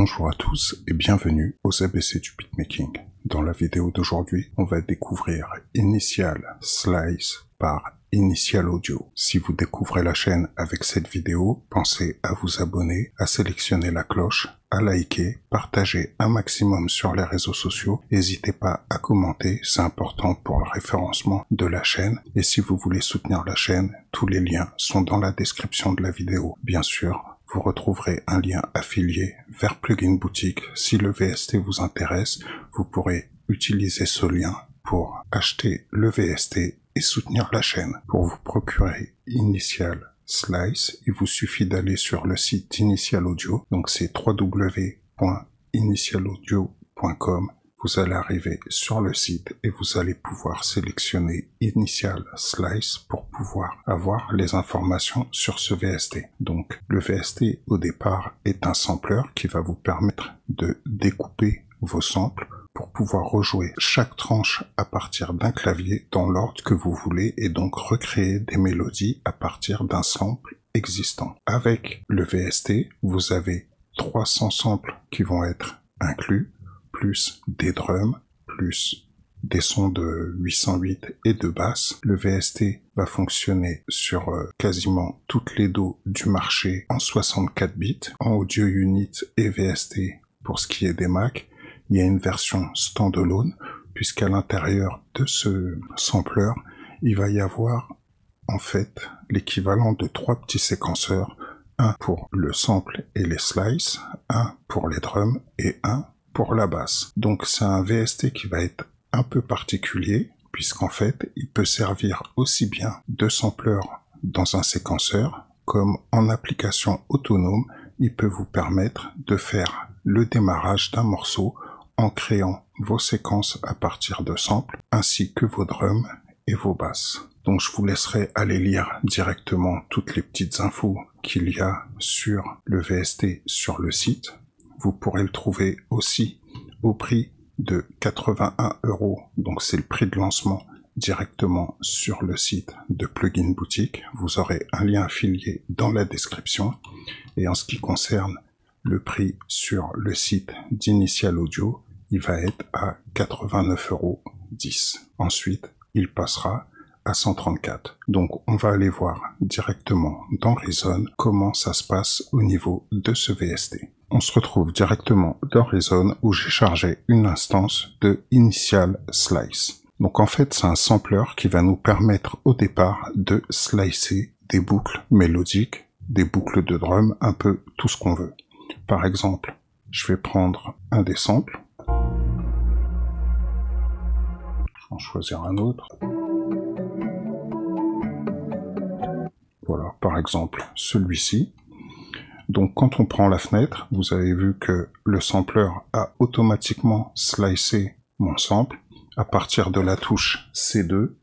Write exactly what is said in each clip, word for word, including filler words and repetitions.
Bonjour à tous et bienvenue aux A B C du beatmaking. Dans la vidéo d'aujourd'hui, on va découvrir Initial Slice par Initial Audio. Si vous découvrez la chaîne avec cette vidéo, pensez à vous abonner, à sélectionner la cloche, à liker, partager un maximum sur les réseaux sociaux. N'hésitez pas à commenter, c'est important pour le référencement de la chaîne. Et si vous voulez soutenir la chaîne, tous les liens sont dans la description de la vidéo. Bien sûr, vous retrouverez un lien affilié vers Plugin Boutique. Si le V S T vous intéresse, vous pourrez utiliser ce lien pour acheter le V S T et soutenir la chaîne. Pour vous procurer Initial Slice, il vous suffit d'aller sur le site Initial Audio, donc c'est w w w point initial audio point com. Vous allez arriver sur le site et vous allez pouvoir sélectionner Initial Slice pour pouvoir avoir les informations sur ce V S T. Donc le V S T au départ est un sampler qui va vous permettre de découper vos samples pour pouvoir rejouer chaque tranche à partir d'un clavier dans l'ordre que vous voulez et donc recréer des mélodies à partir d'un sample existant. Avec le V S T, vous avez trois cents samples qui vont être inclus, plus des drums, plus des sons de huit cent huit et de basse. Le V S T va fonctionner sur euh, quasiment toutes les dos du marché en soixante-quatre bits, en audio unit et V S T pour ce qui est des Mac. Il y a une version standalone, puisqu'à l'intérieur de ce sampler, il va y avoir en fait l'équivalent de trois petits séquenceurs, un pour le sample et les slices, un pour les drums et un pour la basse. Donc c'est un V S T qui va être un peu particulier, puisqu'en fait, il peut servir aussi bien de sampler dans un séquenceur, comme en application autonome, il peut vous permettre de faire le démarrage d'un morceau en créant vos séquences à partir de samples, ainsi que vos drums et vos basses. Donc je vous laisserai aller lire directement toutes les petites infos qu'il y a sur le V S T sur le site. Vous pourrez le trouver aussi au prix de quatre-vingt-un euros, donc c'est le prix de lancement directement sur le site de Plugin Boutique. Vous aurez un lien affilié dans la description. Et en ce qui concerne le prix sur le site d'Initial Audio, il va être à quatre-vingt-neuf euros dix. Ensuite, il passera à cent trente-quatre. Donc, on va aller voir directement dans Reason comment ça se passe au niveau de ce V S T. On se retrouve directement dans Reason où j'ai chargé une instance de Initial Slice. Donc, en fait, c'est un sampler qui va nous permettre au départ de slicer des boucles mélodiques, des boucles de drum, un peu tout ce qu'on veut. Par exemple, je vais prendre un des samples. Je vais en choisir un autre. Voilà, par exemple, celui-ci. Donc, quand on prend la fenêtre, vous avez vu que le sampler a automatiquement slicé mon sample à partir de la touche C deux.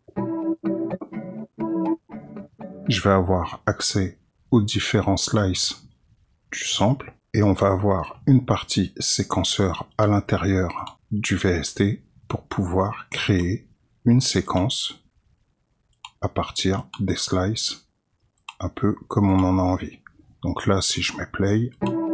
Je vais avoir accès aux différents slices du sample et on va avoir une partie séquenceur à l'intérieur du V S T pour pouvoir créer une séquence à partir des slices, un peu comme on en a envie. Donc là, si je mets play,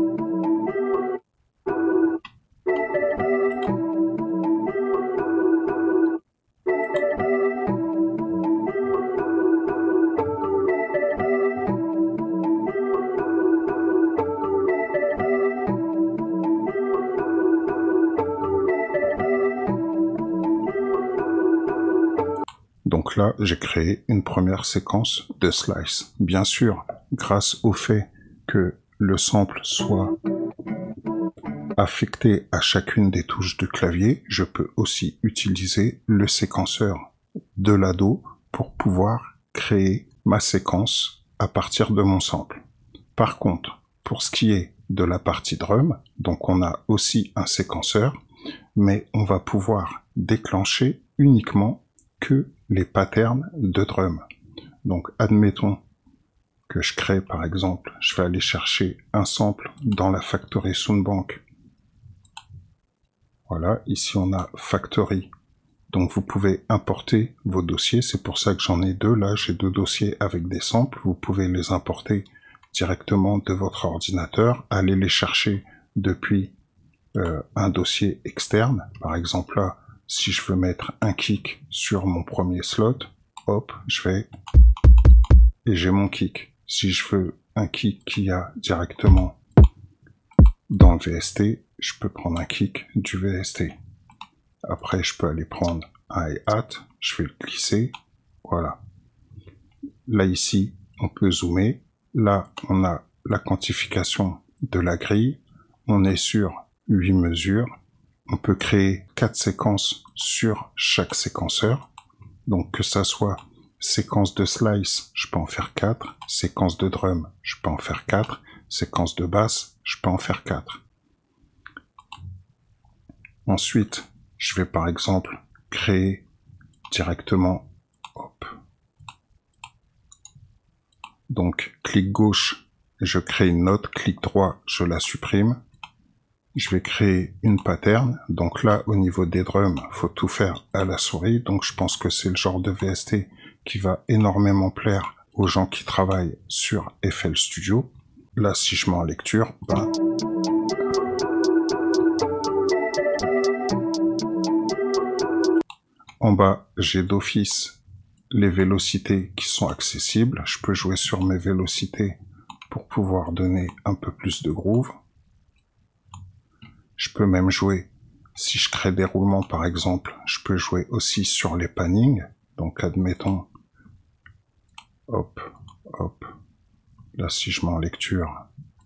donc là, j'ai créé une première séquence de slice. Bien sûr, grâce au fait que le sample soit affecté à chacune des touches du clavier, je peux aussi utiliser le séquenceur de l'ado pour pouvoir créer ma séquence à partir de mon sample. Par contre, pour ce qui est de la partie drum, donc on a aussi un séquenceur, mais on va pouvoir déclencher uniquement que les patterns de drum. Donc admettons que je crée par exemple, je vais aller chercher un sample dans la Factory Soundbank. Voilà, ici on a Factory. Donc vous pouvez importer vos dossiers, c'est pour ça que j'en ai deux, là j'ai deux dossiers avec des samples, vous pouvez les importer directement de votre ordinateur, aller les chercher depuis euh, un dossier externe. Par exemple là, si je veux mettre un kick sur mon premier slot, hop, je vais et j'ai mon kick. Si je veux un kick qui a directement dans le V S T, je peux prendre un kick du V S T. Après, je peux aller prendre un hi-hat, je vais le glisser, voilà. Là, ici, on peut zoomer. Là, on a la quantification de la grille. On est sur huit mesures. On peut créer quatre séquences sur chaque séquenceur. Donc, que ça soit séquence de slice, je peux en faire quatre. Séquence de drum, je peux en faire quatre. Séquence de basse, je peux en faire quatre. Ensuite, je vais par exemple créer directement, hop. Donc, clic gauche, je crée une note, clic droit, je la supprime. Je vais créer une pattern. Donc là, au niveau des drums, faut tout faire à la souris. Donc je pense que c'est le genre de V S T qui va énormément plaire aux gens qui travaillent sur F L Studio. Là, si je mets en lecture, ben, en bas, j'ai d'office les vélocités qui sont accessibles. Je peux jouer sur mes vélocités pour pouvoir donner un peu plus de groove. Je peux même jouer, si je crée des roulements par exemple, je peux jouer aussi sur les pannings. Donc admettons, hop, hop, là si je mets en lecture,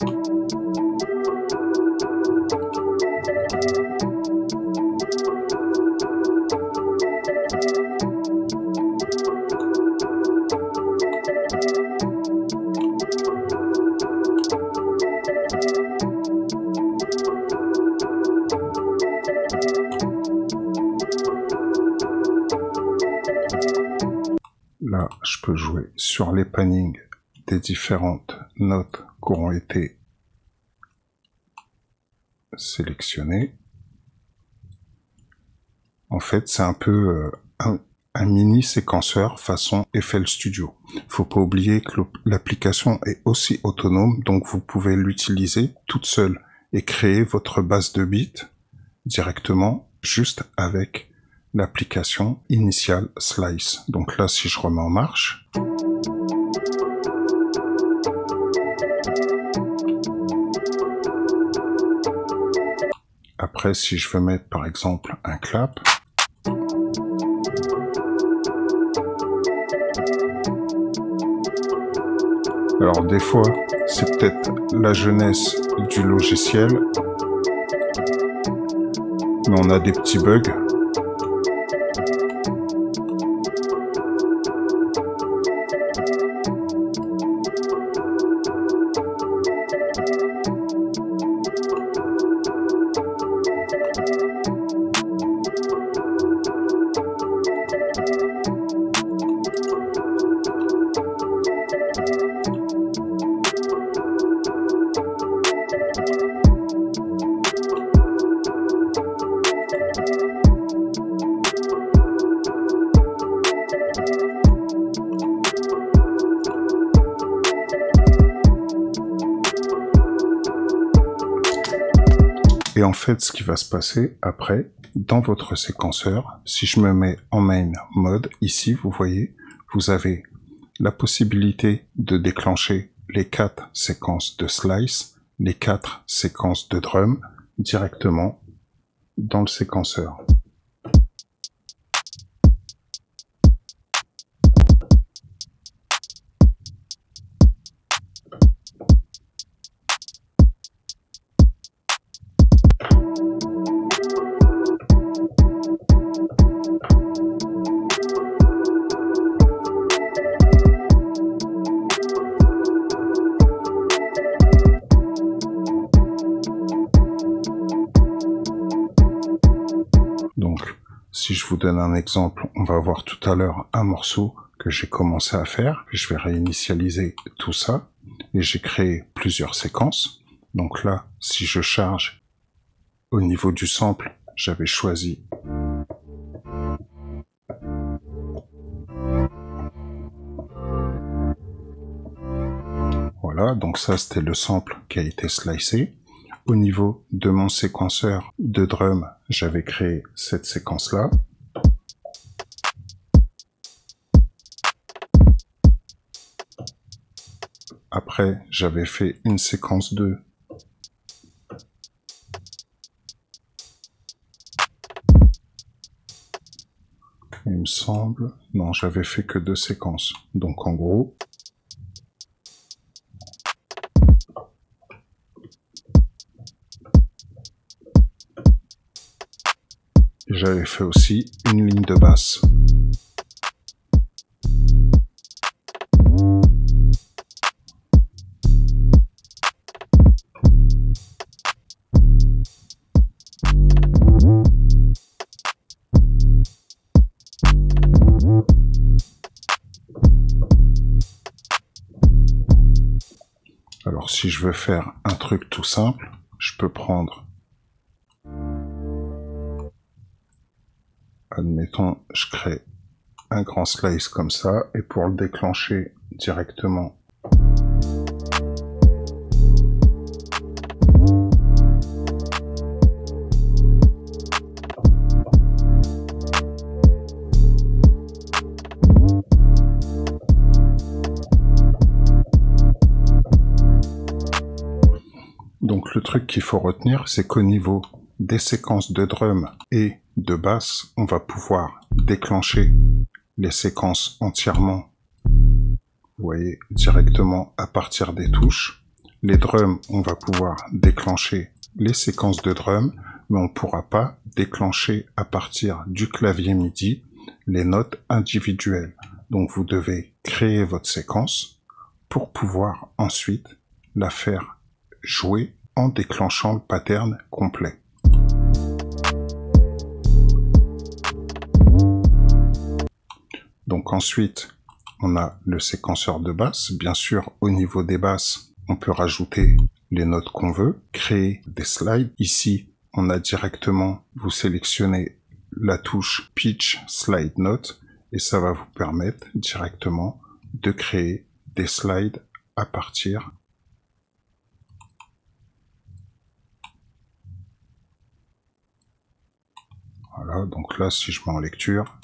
là, je peux jouer sur les pannings des différentes notes qui auront été sélectionnées. En fait, c'est un peu euh, un, un mini séquenceur façon F L Studio. Faut pas oublier que l'application est aussi autonome, donc vous pouvez l'utiliser toute seule et créer votre base de bits directement juste avec l'application Initial Slice. Donc là, si je remets en marche, après, si je veux mettre par exemple un clap, alors des fois, c'est peut-être la jeunesse du logiciel, mais on a des petits bugs. Et en fait, ce qui va se passer après, dans votre séquenceur, si je me mets en main mode, ici, vous voyez, vous avez la possibilité de déclencher les quatre séquences de slice, les quatre séquences de drum, directement dans le séquenceur. Donc, si je vous donne un exemple, on va voir tout à l'heure un morceau que j'ai commencé à faire. Je vais réinitialiser tout ça et j'ai créé plusieurs séquences. Donc là, si je charge au niveau du sample, j'avais choisi voilà, donc ça c'était le sample qui a été slicé. au niveau de mon séquenceur de drum, j'avais créé cette séquence-là. Après, j'avais fait une séquence deux. Il me semble... Non, j'avais fait que deux séquences. Donc en gros... J'avais fait aussi une ligne de basse. Alors si je veux faire un truc tout simple, je peux prendre... Admettons, je crée un grand slice comme ça, et pour le déclencher directement, donc le truc qu'il faut retenir, c'est qu'au niveau des séquences de drum et de basse, on va pouvoir déclencher les séquences entièrement, vous voyez, directement à partir des touches. Les drums, on va pouvoir déclencher les séquences de drum, mais on ne pourra pas déclencher à partir du clavier MIDI les notes individuelles. Donc vous devez créer votre séquence pour pouvoir ensuite la faire jouer en déclenchant le pattern complet. Donc ensuite, on a le séquenceur de basse. Bien sûr, au niveau des basses, on peut rajouter les notes qu'on veut, créer des slides. Ici, on a directement, vous sélectionnez la touche Pitch Slide Note et ça va vous permettre directement de créer des slides à partir voilà, donc là, si je mets en lecture,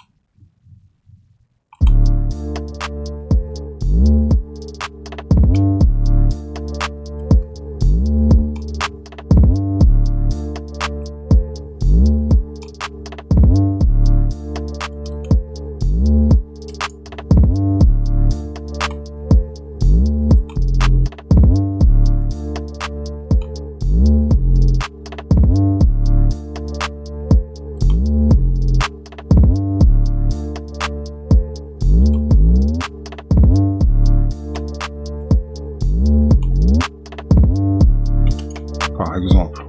par exemple.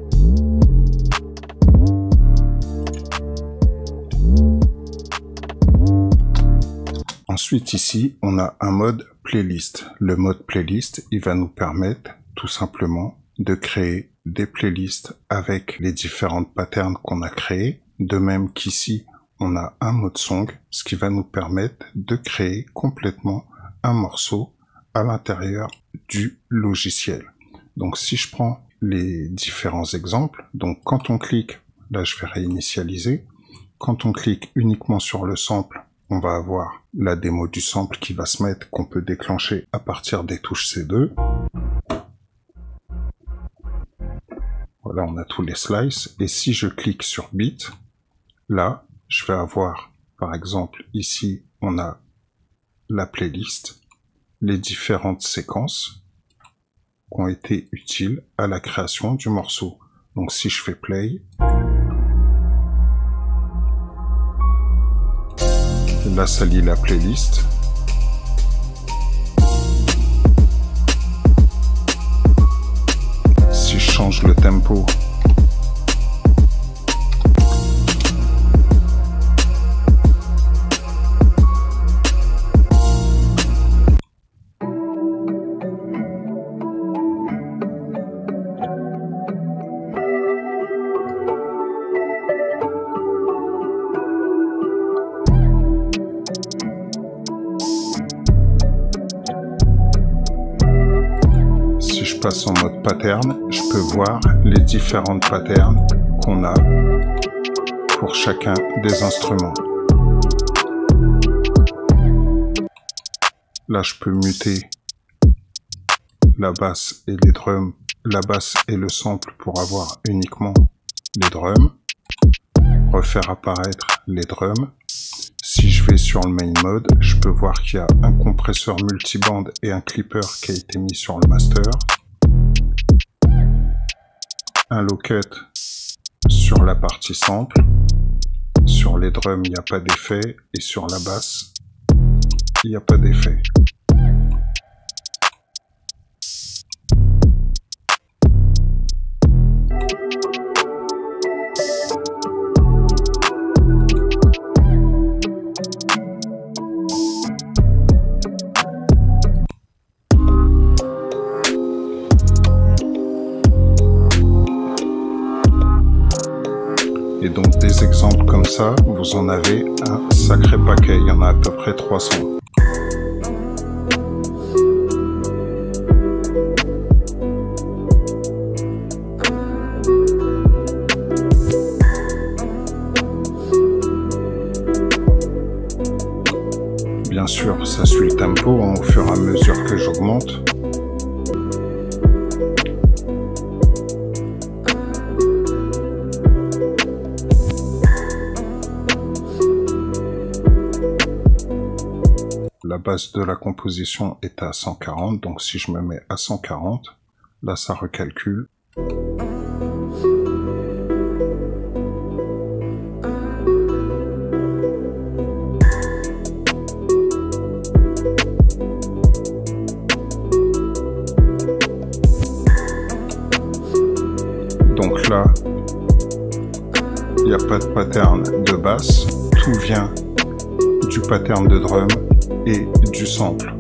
Ensuite ici, on a un mode playlist. Le mode playlist, il va nous permettre tout simplement de créer des playlists avec les différentes patterns qu'on a créés. De même qu'ici, on a un mode song, ce qui va nous permettre de créer complètement un morceau à l'intérieur du logiciel. Donc si je prends les différents exemples, donc quand on clique, là je vais réinitialiser, quand on clique uniquement sur le sample, on va avoir la démo du sample qui va se mettre, qu'on peut déclencher à partir des touches C deux. Voilà, on a tous les slices, et si je clique sur Beat, là, je vais avoir, par exemple, ici, on a la playlist, les différentes séquences qui ont été utiles à la création du morceau. Donc si je fais play, là ça lit la playlist. Si je change le tempo, passe en mode pattern, je peux voir les différentes patterns qu'on a pour chacun des instruments. Là, je peux muter la basse et les drums, la basse et le sample pour avoir uniquement les drums, refaire apparaître les drums. Si je vais sur le main mode, je peux voir qu'il y a un compresseur multiband et un clipper qui a été mis sur le master, un low cut sur la partie sample, sur les drums il n'y a pas d'effet et sur la basse il n'y a pas d'effet. Et donc des exemples comme ça, vous en avez un sacré paquet, il y en a à peu près trois cents. Bien sûr, ça suit le tempo hein, au fur et à mesure que j'augmente. La base de la composition est à cent quarante, donc si je me mets à cent quarante, là ça recalcule. Donc là, il n'y a pas de pattern de basse, tout vient du pattern de drum et du sample.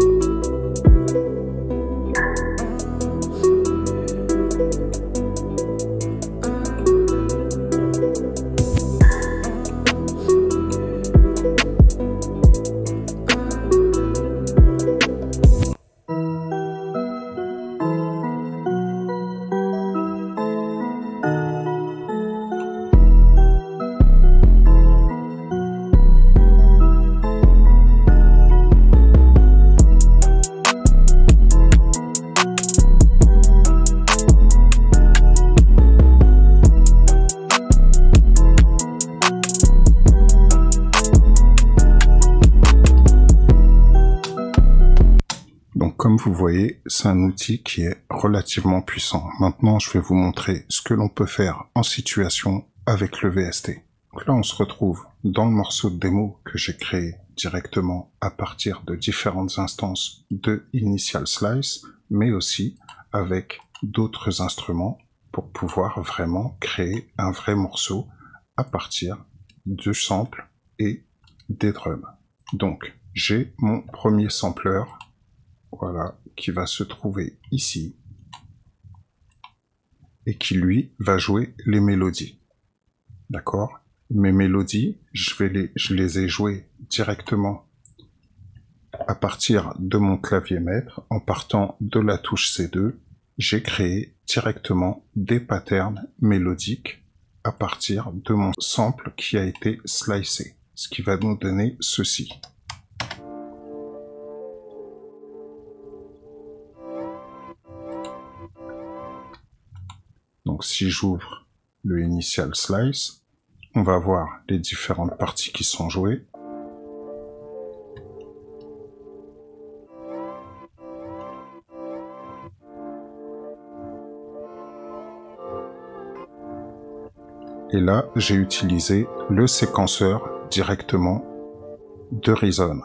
Comme vous voyez, c'est un outil qui est relativement puissant. Maintenant, je vais vous montrer ce que l'on peut faire en situation avec le V S T. Donc là, on se retrouve dans le morceau de démo que j'ai créé directement à partir de différentes instances de Initial Slice, mais aussi avec d'autres instruments pour pouvoir vraiment créer un vrai morceau à partir du sample et des drums. Donc, j'ai mon premier sampler. Voilà, qui va se trouver ici et qui lui va jouer les mélodies. D'accord? Mes mélodies, je vais les, je les ai jouées directement à partir de mon clavier maître en partant de la touche C deux. J'ai créé directement des patterns mélodiques à partir de mon sample qui a été slicé, ce qui va nous donner ceci. Donc si j'ouvre le Initial Slice, on va voir les différentes parties qui sont jouées. Et là, j'ai utilisé le séquenceur directement de Reason.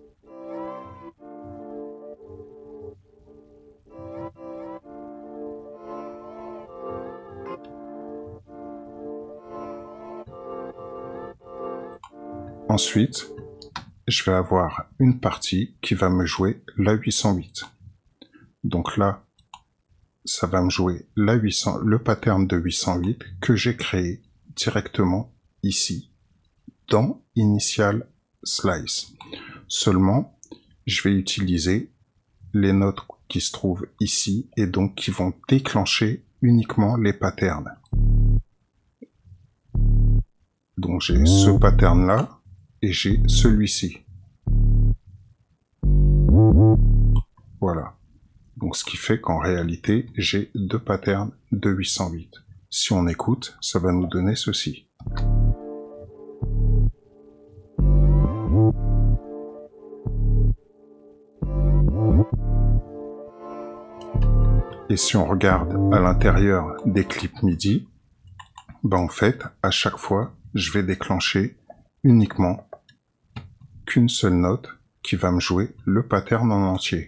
Ensuite, je vais avoir une partie qui va me jouer la huit cent huit. Donc là, ça va me jouer la huit cents, le pattern de huit cent huit que j'ai créé directement ici, dans Initial Slice. Seulement, je vais utiliser les notes qui se trouvent ici et donc qui vont déclencher uniquement les patterns. Donc j'ai ce pattern là et j'ai celui-ci. Voilà. Donc ce qui fait qu'en réalité j'ai deux patterns de huit cent huit. Si on écoute, ça va nous donner ceci. Et si on regarde à l'intérieur des clips MIDI, ben en fait, à chaque fois, je vais déclencher uniquement qu'une seule note qui va me jouer le pattern en entier.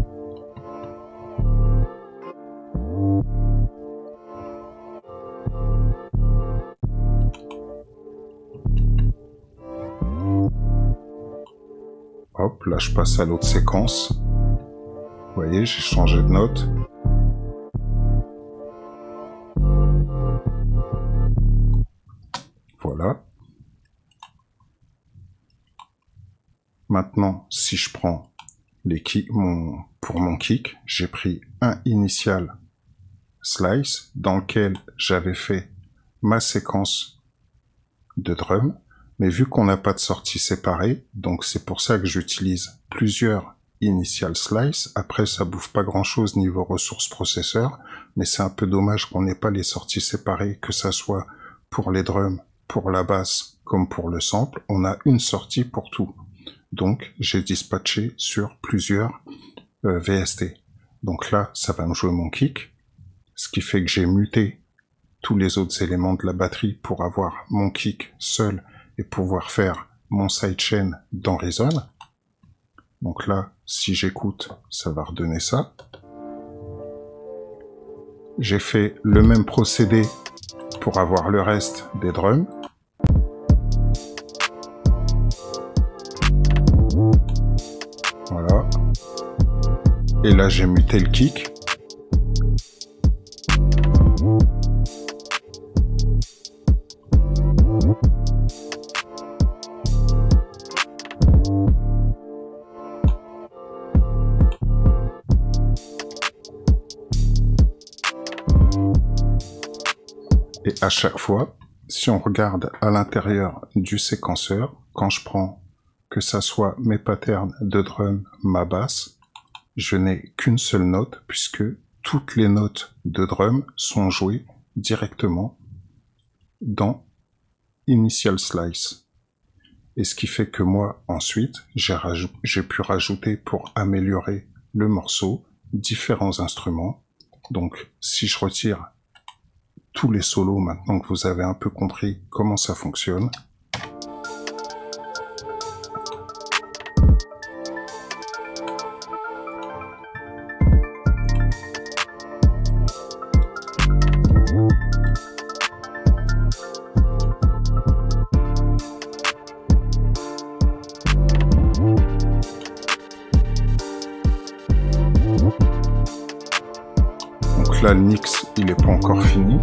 Hop, là je passe à l'autre séquence. Vous voyez, j'ai changé de note. Voilà. Maintenant, si je prends les kick, mon, pour mon kick, j'ai pris un initial slice dans lequel j'avais fait ma séquence de drum, mais vu qu'on n'a pas de sortie séparée, donc c'est pour ça que j'utilise plusieurs initial slice. Après, ça bouffe pas grand chose niveau ressources processeur, mais c'est un peu dommage qu'on n'ait pas les sorties séparées, que ça soit pour les drums, pour la basse, comme pour le sample. On a une sortie pour tout. Donc, j'ai dispatché sur plusieurs euh, V S T. Donc là, ça va me jouer mon kick, ce qui fait que j'ai muté tous les autres éléments de la batterie pour avoir mon kick seul et pouvoir faire mon sidechain dans Reason. Donc là, si j'écoute, ça va redonner ça. J'ai fait le même procédé pour avoir le reste des drums. Voilà. Et là, j'ai muté le kick. Et à chaque fois, si on regarde à l'intérieur du séquenceur, quand je prends que ça soit mes patterns de drum, ma basse, je n'ai qu'une seule note puisque toutes les notes de drum sont jouées directement dans Initial Slice. Et ce qui fait que moi, ensuite, j'ai rajou- j'ai pu rajouter pour améliorer le morceau différents instruments. Donc, si je retire tous les solos, maintenant que vous avez un peu compris comment ça fonctionne. Donc là, le mix, il n'est pas encore fini.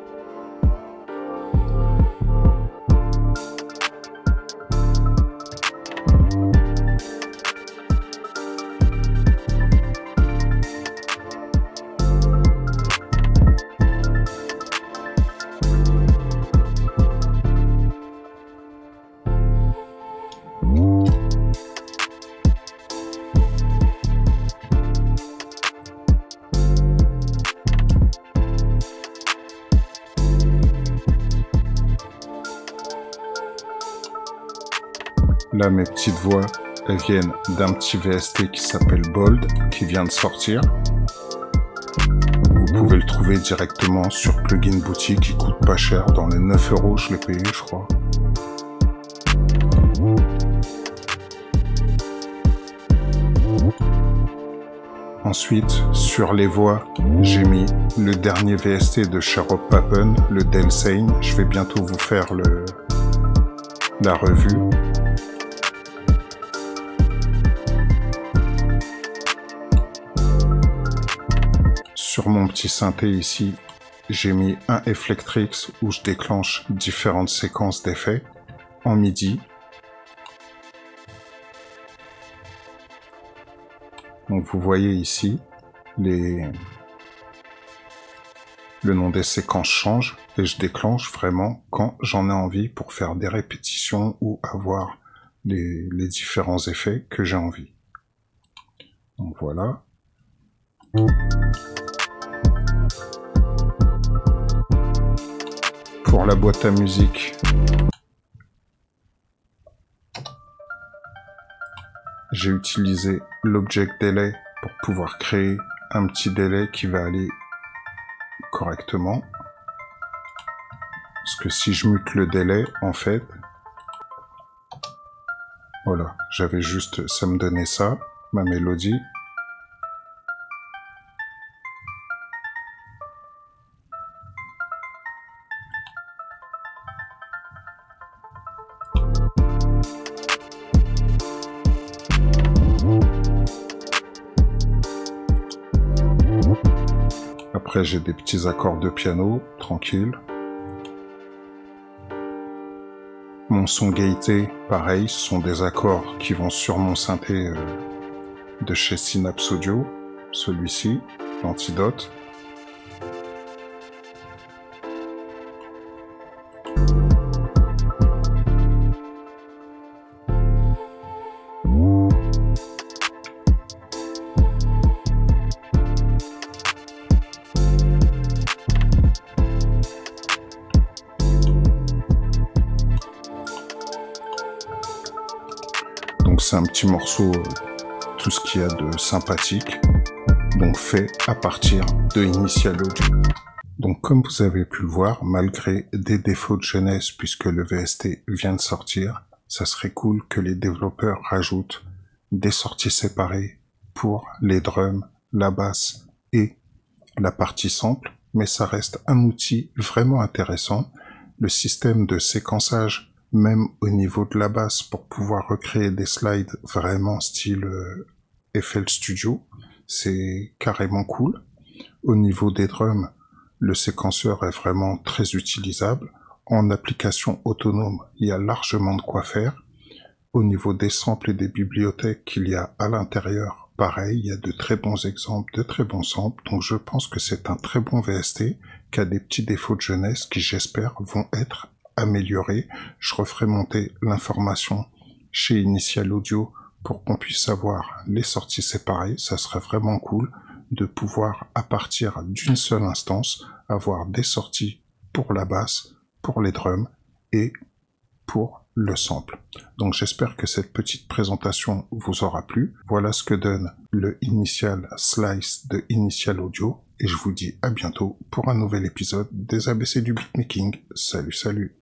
Là, mes petites voix, elles viennent d'un petit V S T qui s'appelle Bold, qui vient de sortir. Vous pouvez le trouver directement sur Plugin Boutique, il coûte pas cher, dans les neuf euros, je l'ai payé, je crois. Ensuite, sur les voix, j'ai mis le dernier V S T de Sharop Papen, le Delsane. Je vais bientôt vous faire le, la revue. Sur mon petit synthé ici, j'ai mis un Efflectrix où je déclenche différentes séquences d'effets en MIDI. Donc vous voyez ici, les... le nom des séquences change et je déclenche vraiment quand j'en ai envie pour faire des répétitions ou avoir les, les différents effets que j'ai envie. Donc voilà. Pour la boîte à musique, j'ai utilisé l'object delay pour pouvoir créer un petit délai qui va aller correctement. Parce que si je mute le délai, en fait, voilà, j'avais juste, ça me donnait ça, ma mélodie. Après, j'ai des petits accords de piano, tranquille. Mon son gaieté, pareil, ce sont des accords qui vont sur mon synthé euh, de chez Synapse Audio, celui-ci, l'Antidote. Donc c'est un petit morceau, euh, tout ce qu'il y a de sympathique, donc fait à partir de Initial Audio. Donc comme vous avez pu le voir, malgré des défauts de jeunesse puisque le V S T vient de sortir, ça serait cool que les développeurs rajoutent des sorties séparées pour les drums, la basse et la partie sample, mais ça reste un outil vraiment intéressant. Le système de séquençage, même au niveau de la basse, pour pouvoir recréer des slides vraiment style euh, F L Studio, c'est carrément cool. Au niveau des drums, le séquenceur est vraiment très utilisable. En application autonome, il y a largement de quoi faire. Au niveau des samples et des bibliothèques qu'il y a à l'intérieur, pareil, il y a de très bons exemples, de très bons samples. Donc je pense que c'est un très bon V S T qui a des petits défauts de jeunesse qui, j'espère, vont être améliorés. Je referai monter l'information chez Initial Audio pour qu'on puisse avoir les sorties séparées. Ça serait vraiment cool de pouvoir, à partir d'une seule instance, avoir des sorties pour la basse, pour les drums et pour le sample. Donc j'espère que cette petite présentation vous aura plu. Voilà ce que donne le Initial Slice de Initial Audio et je vous dis à bientôt pour un nouvel épisode des A B C du beatmaking. Salut, salut!